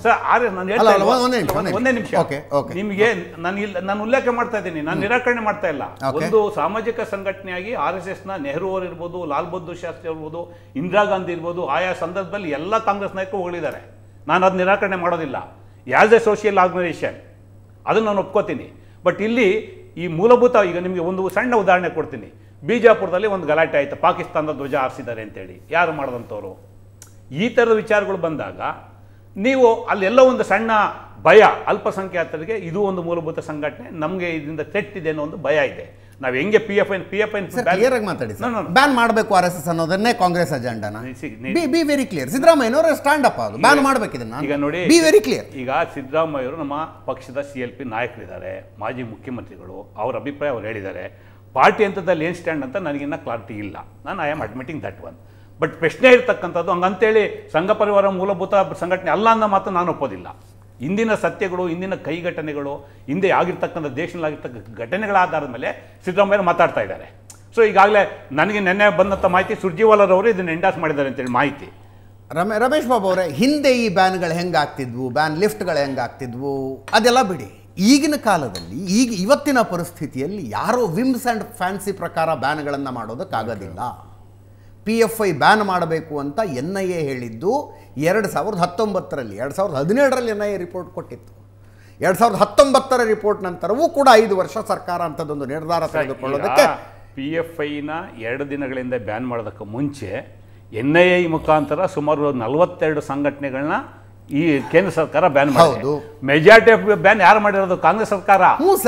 ಒಂದೇ ನಿಮಿಷ, ನಿಮಗೆ ನಾನು ಉಲ್ಲೇಖ ಮಾಡ್ತಾ ಇದ್ದೀನಿ, ನಾನು ನಿರಾಕರಣೆ ಮಾಡ್ತಾ ಇಲ್ಲ. ಒಂದು ಸಾಮಾಜಿಕ ಸಂಘಟನೆಯಾಗಿ RSSನ ನೆಹರು ಅವರು ಇರ್ಬೋದು, ಲಾಲ್ ಬಹದ್ದೂರ್ ಶಾಸ್ತ್ರಿ ಇರ್ಬೋದು, ಇಂದಿರಾ ಗಾಂಧಿ ಇರ್ಬೋದು, ಆಯಾ ಸಂದರ್ಭದಲ್ಲಿ ಎಲ್ಲ ಕಾಂಗ್ರೆಸ್ ನಾಯಕರು ಹೊಗಳಿದ್ದಾರೆ. ನಾನು ಅದು ನಿರಾಕರಣೆ ಮಾಡೋದಿಲ್ಲ. ಆಸ್ ಎ ಸೋಷಿಯಲ್ ಆರ್ಗನೈಸೇಷನ್ ಅದನ್ನು ನಾನು ಒಪ್ಕೋತೀನಿ. ಬಟ್ ಇಲ್ಲಿ ಈ ಮೂಲಭೂತ, ಈಗ ನಿಮಗೆ ಒಂದು ಸಣ್ಣ ಉದಾಹರಣೆ ಕೊಡ್ತೀನಿ. ಬಿಜಾಪುರದಲ್ಲಿ ಒಂದು ಗಲಾಟೆ ಆಯಿತು, ಪಾಕಿಸ್ತಾನದ ಧ್ವಜ ಹಾರಿಸಿದ್ದಾರೆ ಅಂತೇಳಿ. ಯಾರು ಮಾಡಿದಂಥವ್ರು? ಈ ಥರದ ವಿಚಾರಗಳು ಬಂದಾಗ ನೀವು ಅಲ್ಲೆಲ್ಲ ಒಂದು ಸಣ್ಣ ಭಯ, ಅಲ್ಪಸಂಖ್ಯಾತರಿಗೆ ಇದು ಒಂದು ಮೂಲಭೂತ ಸಂಘಟನೆ, ನಮಗೆ ಇದರಿಂದ ತೆಟ್ಟಿದೆ ಅನ್ನೋ ಒಂದು ಭಯ ಇದೆ. ನಾವು ಹೆಂಗೆ ಪಿ ಎಫ್ ಐನ್ ಕ್ಲಿಯರ್ ಆಗಿ ಮಾತಾಡಿ ಬ್ಯಾನ್ ಮಾಡಬೇಕು RSS ಅನ್ನೋದನ್ನೇ ಕಾಂಗ್ರೆಸ್ ಅಜೆಂಡಾನ. Be very clear. ಸಿದ್ದರಾಮಯ್ಯನವರ ಸ್ಟ್ಯಾಂಡ್ ಅಪ್ ಅದು ಬ್ಯಾನ್ ಮಾಡಬೇಕಿದೆ. ಈಗ ನೋಡಿ, ಬಿ ವೆರಿ ಕ್ಲಿಯರ್. ಈಗ ಸಿದ್ದರಾಮಯ್ಯವರು ನಮ್ಮ ಪಕ್ಷದ CLP ನಾಯಕರಿದ್ದಾರೆ, ಮಾಜಿ ಮುಖ್ಯಮಂತ್ರಿಗಳು, ಅವ್ರ ಅಭಿಪ್ರಾಯ ಅವ್ರು ಹೇಳಿದ್ದಾರೆ. ಪಾರ್ಟಿ ಹಂತದಲ್ಲಿ ಏನು ಸ್ಟ್ಯಾಂಡ್ ಅಂತ ನನಗಿನ್ನ ಕ್ಲಾರಿಟಿ ಇಲ್ಲ. ನಾನು I am admitting that one. But ಪ್ರಶ್ನೆ ಇರ್ತಕ್ಕಂಥದ್ದು ಹಂಗಂತೇಳಿ ಸಂಘ ಪರಿವಾರ ಮೂಲಭೂತ ಸಂಘಟನೆ ಅಲ್ಲ ಅನ್ನೋ ಮಾತು ನಾನು ಒಪ್ಪೋದಿಲ್ಲ. ಇಂದಿನ ಸತ್ಯಗಳು, ಇಂದಿನ ಕೈಘಟನೆಗಳು, ಹಿಂದೆ ಆಗಿರ್ತಕ್ಕಂಥ ದೇಶದಲ್ಲಿ ಆಗಿರ್ತಕ್ಕಂಥ ಘಟನೆಗಳ ಆಧಾರದ ಮೇಲೆ ಸಿದ್ದರಾಮಯ್ಯ ಮಾತಾಡ್ತಾ ಇದ್ದಾರೆ. ಸೊ ಈಗಾಗಲೇ ನನಗೆ ನೆನ್ನೆ ಬಂದಂಥ ಮಾಹಿತಿ ಸುರ್ಜಿವಾಲರವರು ಇದನ್ನು ಎಂಡಾಸ್ ಮಾಡಿದ್ದಾರೆ ಅಂತೇಳಿ ಮಾಹಿತಿ. ರಮೇಶ್ ಬಾಬು ಅವರೇ, ಹಿಂದೆ ಈ ಬ್ಯಾನ್ಗಳು ಹೆಂಗಾಗ್ತಿದ್ವು, ಬ್ಯಾನ್ ಲಿಫ್ಟ್ಗಳು ಹೆಂಗಾಗ್ತಿದ್ವು ಅದೆಲ್ಲ ಬಿಡಿ. ಈಗಿನ ಕಾಲದಲ್ಲಿ ಇವತ್ತಿನ ಪರಿಸ್ಥಿತಿಯಲ್ಲಿ ಯಾರೋ ವಿಮ್ಸ್ ಆ್ಯಂಡ್ ಫ್ಯಾನ್ಸಿ ಪ್ರಕಾರ ಬ್ಯಾನ್ಗಳನ್ನು ಮಾಡೋದಕ್ಕಾಗೋದಿಲ್ಲ. PFI ಬ್ಯಾನ್ ಮಾಡಬೇಕು ಅಂತ NIA ಹೇಳಿದ್ದು 2019ರಲ್ಲಿ. 2017ರಲ್ಲಿ NIA ರಿಪೋರ್ಟ್ ಕೊಟ್ಟಿತ್ತು. 2019ರ ರಿಪೋರ್ಟ್ ನಂತರವೂ ಕೂಡ 5 ವರ್ಷ ಸರ್ಕಾರ ಅಂಥದ್ದೊಂದು ನಿರ್ಧಾರ ತೆಗೆದುಕೊಳ್ಳೋದಕ್ಕೆ PFIನ 2 ದಿನಗಳಿಂದ ಬ್ಯಾನ್ ಮಾಡೋದಕ್ಕೆ ಮುಂಚೆ NIA ಮುಖಾಂತರ ಸುಮಾರು 42 ಸಂಘಟನೆಗಳನ್ನ ಈ ಕೇಂದ್ರ ಸರ್ಕಾರ ಬ್ಯಾನ್ ಮಾಡಿದೆ. ಮೆಜಾರಿಟಿ ಆಫ್ ಬ್ಯಾನ್ ಯಾರು ಮಾಡಿರೋದು? ಕಾಂಗ್ರೆಸ್ ಸರ್ಕಾರ.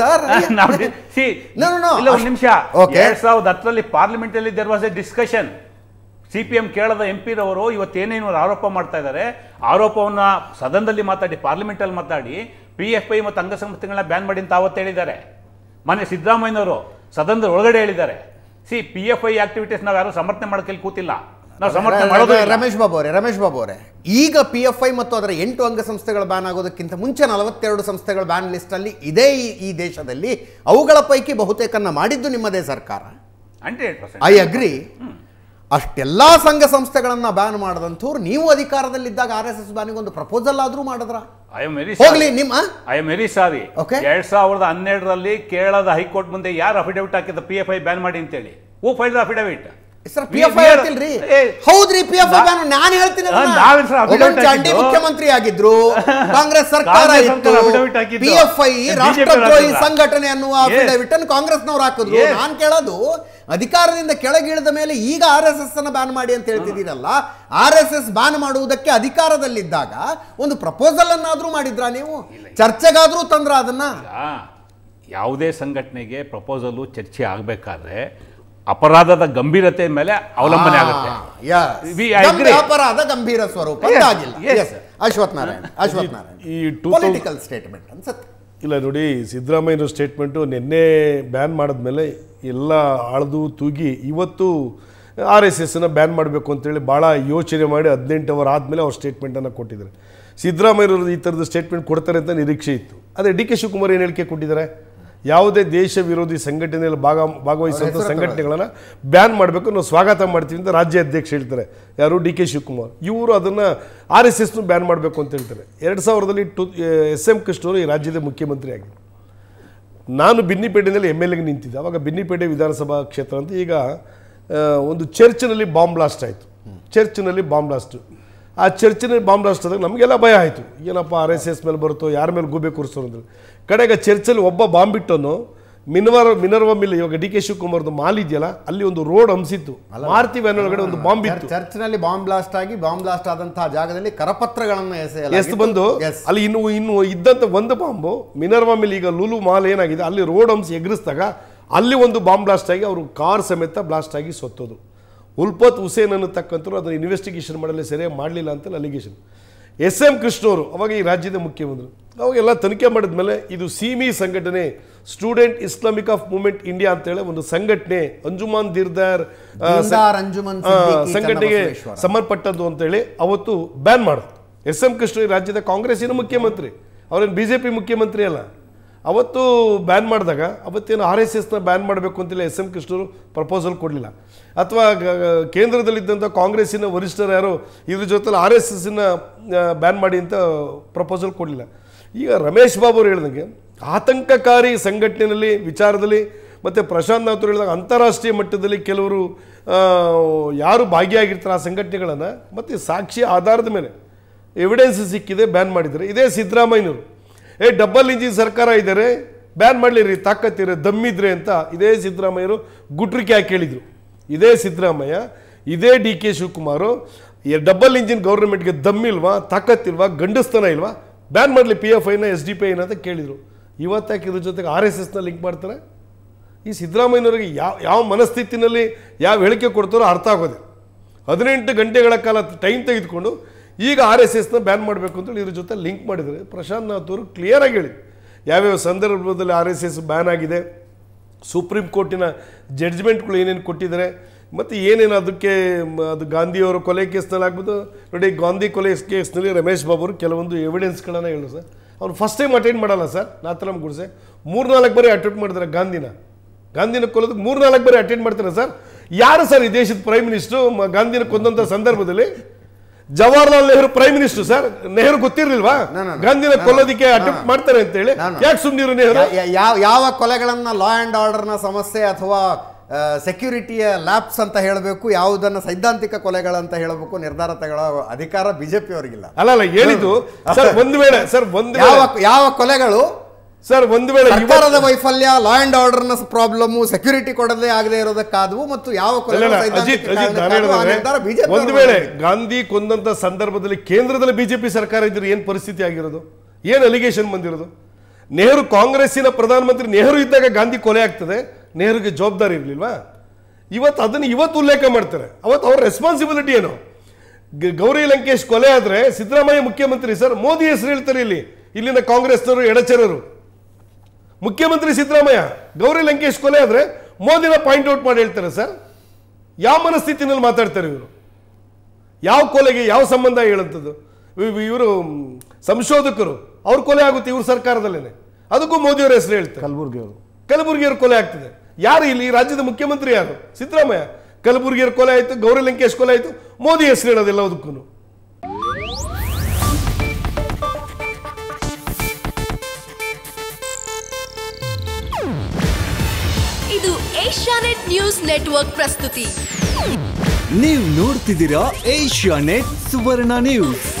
ಒಂದು ನಿಮಿಷ, 2010ರಲ್ಲಿ ಪಾರ್ಲಿಮೆಂಟ್ ಅಲ್ಲಿ there was a discussion. CPM ಕೇಳದ MP ರವರು ಇವತ್ತೇನೇನು ಆರೋಪ ಮಾಡ್ತಾ ಇದ್ದಾರೆ, ಆರೋಪವನ್ನ ಸದನದಲ್ಲಿ ಮಾತಾಡಿ, ಪಾರ್ಲಿಮೆಂಟ್ ಅಲ್ಲಿ ಮಾತಾಡಿ PFI ಮತ್ತು ಅಂಗಸಂಸ್ಥೆಗಳನ್ನ ಬ್ಯಾನ್ ಮಾಡಿ ಅಂತ ಅವತ್ತು ಹೇಳಿದ್ದಾರೆ. ಮೊನ್ನೆ ಸಿದ್ದರಾಮಯ್ಯನವರು ಸದನದ ಒಳಗಡೆ ಹೇಳಿದ್ದಾರೆ. PFI ಆಕ್ಟಿವಿಟೀಸ್ ನಾವು ಯಾರು ಸಮರ್ಥನೆ ಮಾಡೋಕೆ ಕೂತಿಲ್ಲ, ನಾವು ಸಮರ್ಥನೆ ಮಾಡೋದು. ರಮೇಶ್ ಬಾಬು ಅವರೇ, ಈಗ PFI ಮತ್ತು ಅದರ 8 ಅಂಗಸಂಸ್ಥೆಗಳು ಬ್ಯಾನ್ ಆಗೋದಕ್ಕಿಂತ ಮುಂಚೆ 42 ಸಂಸ್ಥೆಗಳ ಬ್ಯಾನ್ ಲಿಸ್ಟ್ ಅಲ್ಲಿ ಇದೇ ಈ ದೇಶದಲ್ಲಿ. ಅವುಗಳ ಪೈಕಿ ಬಹುತೇಕನ್ನ ಮಾಡಿದ್ದು ನಿಮ್ಮದೇ ಸರ್ಕಾರ. 100%. I agree. ಅಷ್ಟೆಲ್ಲ ಸಂಘ ಸಂಸ್ಥೆಗಳನ್ನ ಬ್ಯಾನ್ ಮಾಡದಂಥವ್ರು ನೀವು ಅಧಿಕಾರದಲ್ಲಿದ್ದಾಗ RSS ಬ್ಯಾನಿಗೆ ಒಂದು ಪ್ರಪೋಸಲ್ ಆದ್ರೂ ಮಾಡಿದ್ರ? ಹೋಗ್ಲಿ ನಿಮ್ಮ ಐ ಆಮ್ ವೆರಿ ಸಾರಿ. 2012ರಲ್ಲಿ ಕೇರಳದ ಹೈಕೋರ್ಟ್ ಮುಂದೆ ಯಾರು ಅಫಿಡವಿಟ್ ಹಾಕಿದ PFI ಬ್ಯಾನ್ ಮಾಡಿ ಅಂತೇಳಿ? Who filed affidavit? ಹೌದ್ರಿ, PFI ಬ್ಯಾನ್ ನಾನು ಹೇಳ್ತೀನಿ. ಚಂಡಿ ಮುಖ್ಯಮಂತ್ರಿ ಆಗಿದ್ರು, ಕಾಂಗ್ರೆಸ್ ಸರ್ಕಾರ ಇತ್ತು, PFI ರಾಷ್ಟ್ರದ್ರೋಹಿ ಸಂಘಟನೆ ಅನ್ನುವ ಅಫಿಡವಿಟ್ ಅನ್ನು ಕಾಂಗ್ರೆಸ್ನವ್ರು ಹಾಕಿದ್ರು. ನಾನ್ ಕೇಳೋದು, ಅಧಿಕಾರದಿಂದ ಕೆಳಗಿಳಿದ ಮೇಲೆ ಈಗ RSS ಅನ್ನ ಬ್ಯಾನ್ ಮಾಡಿ ಅಂತ ಹೇಳ್ತಿದ್ದೀರಲ್ಲ, RSS ಬ್ಯಾನ್ ಮಾಡುವುದಕ್ಕೆ ಅಧಿಕಾರದಲ್ಲಿದ್ದಾಗ ಒಂದು ಪ್ರಪೋಸಲ್ ಅನ್ನಾದ್ರೂ ಮಾಡಿದ್ರ? ನೀವು ಚರ್ಚೆಗಾದ್ರೂ ತಂದ್ರ ಅದನ್ನ? ಯಾವುದೇ ಸಂಘಟನೆಗೆ ಪ್ರಪೋಸಲ್ ಚರ್ಚೆ ಆಗ್ಬೇಕಾದ್ರೆ ಅಪರಾಧದ ಗಂಭೀರತೆ ಮೇಲೆ ಅವಲಂಬನೆ ಆಗುತ್ತೆ. ಅಪರಾಧ ಗಂಭೀರ ಸ್ವರೂಪ ಅಶ್ವಥ್ ನಾರಾಯಣ್ ಈ ಪೊಲಿಟಿಕಲ್ ಸ್ಟೇಟ್ಮೆಂಟ್ ಅನ್ಸುತ್ತೆ. ಇಲ್ಲ ನೋಡಿ, ಸಿದ್ದರಾಮಯ್ಯ ಸ್ಟೇಟ್ಮೆಂಟು ನಿನ್ನೆ ಬ್ಯಾನ್ ಮಾಡಿದ್ಮೇಲೆ ಎಲ್ಲ ಆಳ್ದು ತೂಗಿ ಇವತ್ತು RSSನ ಬ್ಯಾನ್ ಮಾಡಬೇಕು ಅಂತೇಳಿ ಭಾಳ ಯೋಚನೆ ಮಾಡಿ 18 ಅವರ್ ಆದಮೇಲೆ ಅವ್ರು ಸ್ಟೇಟ್ಮೆಂಟನ್ನು ಕೊಟ್ಟಿದ್ದಾರೆ. ಸಿದ್ದರಾಮಯ್ಯವರು ಈ ಥರದ ಸ್ಟೇಟ್ಮೆಂಟ್ ಕೊಡ್ತಾರೆ ಅಂತ ನಿರೀಕ್ಷೆ ಇತ್ತು. ಅದೇ DK ಶಿವಕುಮಾರ್ ಏನು ಹೇಳಿಕೆ ಕೊಟ್ಟಿದ್ದಾರೆ? ಯಾವುದೇ ದೇಶ ವಿರೋಧಿ ಸಂಘಟನೆಯಲ್ಲಿ ಭಾಗವಹಿಸುವಂಥ ಸಂಘಟನೆಗಳನ್ನು ಬ್ಯಾನ್ ಮಾಡಬೇಕು, ನಾವು ಸ್ವಾಗತ ಮಾಡ್ತೀವಿ ಅಂತ ರಾಜ್ಯ ಅಧ್ಯಕ್ಷ ಹೇಳ್ತಾರೆ. ಯಾರು? DK ಶಿವಕುಮಾರ್. ಇವರು ಅದನ್ನು RSSನು ಬ್ಯಾನ್ ಮಾಡಬೇಕು ಅಂತ ಹೇಳ್ತಾರೆ. 2000ರಲ್ಲಿ SM ಕೃಷ್ಣವರು ಈ ರಾಜ್ಯದ ಮುಖ್ಯಮಂತ್ರಿ ಆಗಿದ್ದರು. ನಾನು ಬಿನ್ನಿಪೇಟೆಯಲ್ಲಿ MLAಗೆ ನಿಂತಿದ್ದೆ. ಅವಾಗ ಬಿನ್ನಿಪೇಟೆ ವಿಧಾನಸಭಾ ಕ್ಷೇತ್ರ ಅಂತ. ಈಗ ಒಂದು ಚರ್ಚ್ನಲ್ಲಿ ಬಾಂಬ್ ಬ್ಲಾಸ್ಟ್ ಆಯಿತು. ಚರ್ಚ್ನಲ್ಲಿ ಬಾಂಬ್ ಬ್ಲಾಸ್ಟು. ಆ ಚರ್ಚ್ನಲ್ಲಿ ಬಾಂಬ್ ಬ್ಲಾಸ್ಟ್ ಆದಾಗ ನಮಗೆಲ್ಲ ಭಯ ಆಯಿತು. ಏನಪ್ಪ RSS ಮೇಲೆ ಬರುತ್ತೋ, ಯಾರ ಮೇಲೆ ಗೂಬೆ ಕೂರಿಸೋರು ಅಂದ್ರೆ. ಕಡೆಗೆ ಚರ್ಚಲ್ಲಿ ಒಬ್ಬ ಬಾಂಬ್ ಬಿಟ್ಟನು ಮಿನರ್ವ ಮಿಲ್, ಇವಾಗ DK ಶಿವಕುಮಾರ್ದು ಮಾಲ್ ಇದೆಯಲ್ಲ, ಅಲ್ಲಿ ಒಂದು ರೋಡ್ ಹಂಸಿತ್ತು. ಮಾರುತಿ ವ್ಯಾನ್ ಒಳಗಡೆ ಒಂದು ಬಾಂಬ್ ಇತ್ತು. ಚರ್ಚ್ನಲ್ಲಿ ಬಾಂಬ್ ಬ್ಲಾಸ್ಟ್ ಆಗಿ ಬಾಂಬ್ ಬ್ಲಾಸ್ಟ್ ಆದಂತಹ ಜಾಗದಲ್ಲಿ ಕರಪತ್ರಗಳನ್ನು ಎಷ್ಟು ಬಂದು ಅಲ್ಲಿ ಇನ್ನು ಇದ್ದಂಥ ಒಂದು ಬಾಂಬು ಮಿನರ್ವ ಮಿಲ್, ಈಗ ಲೂಲು ಮಾಲ್ ಏನಾಗಿದೆ ಅಲ್ಲಿ ರೋಡ್ ಹಂಸಿ ಎಗರಿಸಿದಾಗ ಅಲ್ಲಿ ಒಂದು ಬಾಂಬ್ ಬ್ಲಾಸ್ಟ್ ಆಗಿ ಅವರು ಕಾರ್ ಸಮೇತ ಬ್ಲಾಸ್ಟ್ ಆಗಿ ಸತ್ತೋದು. ಉಲ್ಫತ್ ಹುಸೇನ್ ಅನ್ನತಕ್ಕಂಥವ್ರು ಅದನ್ನು ಇನ್ವೆಸ್ಟಿಗೇಷನ್ ಮಾಡಲು ಸರಿಯಾಗಿ ಮಾಡಲಿಲ್ಲ ಅಂತ ಅಲಿಗೇಷನ್. SM ಕೃಷ್ಣವರು ಅವಾಗ ಈ ರಾಜ್ಯದ ಮುಖ್ಯಮಂತ್ರಿ. ಅವಾಗೆಲ್ಲ ತನಿಖೆ ಮಾಡಿದ್ಮೇಲೆ ಇದು ಸಿಮಿ ಸಂಘಟನೆ, student Islamic of movement India ಅಂತೇಳಿ ಒಂದು ಸಂಘಟನೆ, ಅಂಜುಮನ್ ದಿರ್ದಾರ್ ಸಂಘಟನೆಗೆ ಸಂಬಂಧಪಟ್ಟದ್ದು ಅಂತೇಳಿ ಅವತ್ತು ಬ್ಯಾನ್ ಮಾಡಿದ್ರು. SM ಕೃಷ್ಣ ಈ ರಾಜ್ಯದ ಕಾಂಗ್ರೆಸ್ಸಿನ ಮುಖ್ಯಮಂತ್ರಿ, ಅವರೇನು BJP ಮುಖ್ಯಮಂತ್ರಿ ಅಲ್ಲ. ಅವತ್ತು ಬ್ಯಾನ್ ಮಾಡಿದಾಗ ಅವತ್ತೇನು RSSನ ಬ್ಯಾನ್ ಮಾಡಬೇಕು ಅಂತೇಳಿ SM ಕೃಷ್ಣರು ಪ್ರಪೋಸಲ್ ಕೊಡಲಿಲ್ಲ. ಅಥವಾ ಕೇಂದ್ರದಲ್ಲಿದ್ದಂಥ ಕಾಂಗ್ರೆಸ್ಸಿನ ವರಿಷ್ಠರು ಯಾರು ಇದ್ರ ಜೊತೆಲಿ RSSನ ಬ್ಯಾನ್ ಮಾಡಿ ಅಂತ ಪ್ರಪೋಸಲ್ ಕೊಡಲಿಲ್ಲ. ಈಗ ರಮೇಶ್ ಬಾಬು ಅವರು ಹೇಳಿದಂಗೆ ಆತಂಕಕಾರಿ ಸಂಘಟನೆಯಲ್ಲಿ ವಿಚಾರದಲ್ಲಿ ಮತ್ತು ಪ್ರಶಾಂತ್ ನಾಥ್ ಅವರು ಹೇಳಿದಾಗ ಅಂತಾರಾಷ್ಟ್ರೀಯ ಮಟ್ಟದಲ್ಲಿ ಕೆಲವರು ಯಾರು ಭಾಗಿಯಾಗಿರ್ತಾರೆ ಆ ಸಂಘಟನೆಗಳನ್ನು ಮತ್ತು ಸಾಕ್ಷಿ ಆಧಾರದ ಮೇಲೆ ಎವಿಡೆನ್ಸ್ ಸಿಕ್ಕಿದೆ ಬ್ಯಾನ್ ಮಾಡಿದ್ದಾರೆ. ಇದೇ ಸಿದ್ದರಾಮಯ್ಯನವರು ಡಬಲ್ ಇಂಜಿನ್ ಸರ್ಕಾರ ಇದ್ದಾರೆ, ಬ್ಯಾನ್ ಮಾಡಲಿರಿ, ತಾಕತ್ತಿರೆ, ದಮ್ಮಿದ್ರೆ ಅಂತ ಇದೇ ಸಿದ್ದರಾಮಯ್ಯರು ಗುಟ್ರಿಕೆ ಹಾಕಿ ಹೇಳಿದರು. ಇದೇ ಸಿದ್ದರಾಮಯ್ಯ, ಇದೇ DK ಶಿವಕುಮಾರು ಡಬಲ್ ಇಂಜಿನ್ ಗೌರ್ಮೆಂಟ್ಗೆ ದಮ್ಮಿಲ್ವಾ, ತಾಕತ್ತಿಲ್ವಾ, ಗಂಡಸ್ತನ ಇಲ್ವಾ, ಬ್ಯಾನ್ ಮಾಡಲಿ PFIನ SDPIನ ಅಂತ ಕೇಳಿದರು. ಇವತ್ತಾಕೆ ಇದ್ರ ಜೊತೆಗೆ RSSನ ಲಿಂಕ್ ಮಾಡ್ತಾರೆ? ಈ ಸಿದ್ದರಾಮಯ್ಯನವರಿಗೆ ಯಾವ ಮನಸ್ಥಿತಿನಲ್ಲಿ ಯಾವ ಹೇಳಿಕೆ ಕೊಡ್ತಾರೋ ಅರ್ಥ ಆಗೋದೆ. 18 ಗಂಟೆಗಳ ಕಾಲ ಟೈಮ್ ತೆಗೆದುಕೊಂಡು ಈಗ RSSನ ಬ್ಯಾನ್ ಮಾಡಬೇಕು ಅಂತೇಳಿ ಇದ್ರ ಜೊತೆ ಲಿಂಕ್ ಮಾಡಿದರೆ ಪ್ರಶಾಂತ್ ನಾಥ್ ಅವರು ಕ್ಲಿಯರಾಗಿ ಹೇಳಿದ್ರು ಯಾವ್ಯಾವ ಸಂದರ್ಭದಲ್ಲಿ RSS ಬ್ಯಾನ್ ಆಗಿದೆ, ಸುಪ್ರೀಂ ಕೋರ್ಟಿನ ಜಡ್ಜ್ಮೆಂಟ್ಗಳು ಏನೇನು ಕೊಟ್ಟಿದ್ದಾರೆ, ಮತ್ತು ಏನೇನು ಅದಕ್ಕೆ ಅದು ಗಾಂಧಿಯವರ ಕೊಲೆ ಕೇಸ್ನಲ್ಲಿ ಆಗ್ಬೋದು. ನೋಡಿ, ಗಾಂಧಿ ಕೊಲೆ ಕೇಸ್ನಲ್ಲಿ ರಮೇಶ್ ಬಾಬು ಅವರು ಕೆಲವೊಂದು ಎವಿಡೆನ್ಸ್ಗಳನ್ನು ಹೇಳು ಸರ್. ಅವ್ರು ಫಸ್ಟ್ ಟೈಮ್ ಅಟೆಂಡ್ ಮಾಡಲ್ಲ ಸರ್. ನಾಥರಾಮ್ ಗುಡ್ಸೆ 3-4 ಬಾರಿ ಅಟೆಂಡ್ ಮಾಡಿದ್ದಾರೆ. ಗಾಂಧಿನ ಕೊಲ್ಲೋದಕ್ಕೆ 3-4 ಬಾರಿ ಅಟೆಂಡ್ ಮಾಡ್ತಾರೆ ಸರ್. ಯಾರು ಸರ್ ಈ ದೇಶದ ಪ್ರೈಮ್ ಮಿನಿಸ್ಟ್ರು ಗಾಂಧಿನ ಕೊಂದಂಥ ಸಂದರ್ಭದಲ್ಲಿ? Jawaharlal Nehru prime minister sir. Nehru ಗೊತ್ತಿರ್ಲಿಲ್ವಾ ಗಾಂಧಿನ ಕೊಲ್ಲೋದಿಕ್ಕೆ ಅಟೆಂಪ್ಟ್ ಮಾಡ್ತಾರೆ ಅಂತ ಹೇಳಿ? ಯಾಕೆ ಸುಮ್ಮನಿರು ನೆಹರು? ಯಾವ ಕೊಲೆಗಳನ್ನ ಲಾ ಅಂಡ್ ಆರ್ಡರ್ನ ಸಮಸ್ಯೆ ಅಥವಾ ಸೆಕ್ಯೂರಿಟಿಯ ಲ್ಯಾಪ್ಸ್ ಅಂತ ಹೇಳಬೇಕು, ಯಾವುದನ್ನ ಸೈದ್ಧಾಂತಿಕ ಕೊಲೆಗಳಂತ ಹೇಳಬೇಕು, ನಿರ್ಧಾರ ತಗೊಳ್ಳೋ ಅಧಿಕಾರ ಬಿಜೆಪಿ ಅವರಿಗಿಲ್ಲ. ಅಲ್ಲ ಹೇಳಿದ್ದು ಸರ್, ಒಂದು ವೇಳೆ ಯಾವ ಕೊಲೆಗಳು ಸರ್, ಒಂದು ವೇಳೆ ಸರ್ಕಾರದ ವೈಫಲ್ಯ, ಲಾ ಅಂಡ್ ಆರ್ಡರ್ನ ಪ್ರಾಬ್ಲಮ್, ಸೆಕ್ಯೂರಿಟಿ ಕೊಡದೆ ಆಗದೆ ಇರೋದಕ್ಕಾದವು, ಮತ್ತು ಯಾವ ಒಂದು ವೇಳೆ ಗಾಂಧಿ ಕೊಂದಂತ ಸಂದರ್ಭದಲ್ಲಿ ಕೇಂದ್ರದಲ್ಲಿ ಬಿಜೆಪಿ ಸರ್ಕಾರ ಇದ್ರೆ ಏನ್ ಪರಿಸ್ಥಿತಿ ಆಗಿರೋದು, ಏನ್ ಅಲಿಗೇಷನ್ ಬಂದಿರೋದು? ನೆಹರು ಕಾಂಗ್ರೆಸ್ಸಿನ ಪ್ರಧಾನಮಂತ್ರಿ ನೆಹರು ಇದ್ದಾಗ ಗಾಂಧಿ ಕೊಲೆ ಆಗ್ತದೆ, ನೆಹರುಗೆ ಜವಾಬ್ದಾರಿ ಇರಲಿಲ್ವಾ? ಇವತ್ತು ಉಲ್ಲೇಖ ಮಾಡ್ತಾರೆ. ಅವತ್ತು ಅವ್ರ ರೆಸ್ಪಾನ್ಸಿಬಿಲಿಟಿ ಏನು? ಗೌರಿ ಲಂಕೇಶ್ ಕೊಲೆ ಆದ್ರೆ ಸಿದ್ದರಾಮಯ್ಯ ಮುಖ್ಯಮಂತ್ರಿ ಸರ್, ಮೋದಿ ಹೆಸರು ಹೇಳ್ತಾರೆ ಇಲ್ಲಿನ ಕಾಂಗ್ರೆಸ್ನವರು ಎಡಚರರು. ಮುಖ್ಯಮಂತ್ರಿ ಸಿದ್ದರಾಮಯ್ಯ. ಗೌರಿ ಲಂಕೇಶ್ ಕೊಲೆ ಆದ್ರೆ ಮೋದಿನ ಪಾಯಿಂಟ್ ಔಟ್ ಮಾಡಿ ಹೇಳ್ತಾರೆ ಸರ್. ಯಾವ ಮನಸ್ಥಿತಿನಲ್ಲಿ ಮಾತಾಡ್ತಾರೆ ಇವರು? ಯಾವ ಕೊಲೆಗೆ ಯಾವ ಸಂಬಂಧ ಹೇಳುವಂಥದ್ದು? ಇವರು ಸಂಶೋಧಕರು, ಅವ್ರ ಕೊಲೆ ಆಗುತ್ತೆ ಇವ್ರ ಸರ್ಕಾರದಲ್ಲೇನೆ, ಅದಕ್ಕೂ ಮೋದಿಯವರ ಹೆಸರು ಹೇಳ್ತಾರೆ. ಕಲಬುರ್ಗಿಯವ್ರ ಕೊಲೆ ಆಗ್ತದೆ. ಯಾರು ಇಲ್ಲಿ ರಾಜ್ಯದ ಮುಖ್ಯಮಂತ್ರಿ? ಯಾರು? ಸಿದ್ದರಾಮಯ್ಯ. ಕಲಬುರ್ಗಿಯವ್ರ ಕೊಲೆ ಆಯ್ತು, ಗೌರಿ ಲಂಕೇಶ್ ಕೊಲೆ ಆಯ್ತು, ಮೋದಿ ಹೆಸರು ಹೇಳೋದೆಲ್ಲದಕ್ಕೂ. ಇದು ಏಷ್ಯಾನೆಟ್ ನ್ಯೂಸ್ ನೆಟ್ವರ್ಕ್ ಪ್ರಸ್ತುತಿ. ನೀವು ನೋಡ್ತಿದ್ದೀರಾ ಏಷ್ಯಾನೆಟ್ ಸುವರ್ಣ ನ್ಯೂಸ್.